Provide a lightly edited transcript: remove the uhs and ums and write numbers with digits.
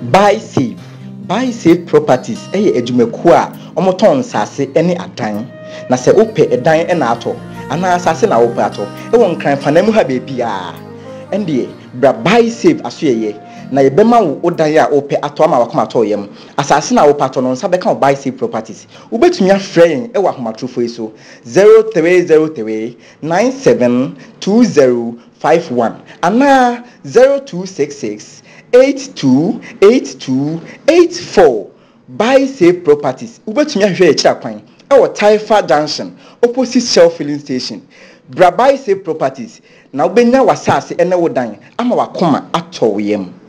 Buysafe Properties eye adwumaku a omoton sase ene adan na se ope edan e na ato ana sase na ope ato e won kran fanamu ha bebia ende bra Buysafe asoyeye na yebema wo odan a ope ato ama wakoma ato yem asase na ope ato no nsa beka Buysafe Properties ubetumi afre yen e wa homatrofo iso 0303 972051 ana 0266 828284 Buysafe Properties ubetumi ahwe e kira kwan e wo Taifa Junction opposite Shell filling station bra Buysafe Properties na ubenya wasase ene wodan ama wakoma ato yem.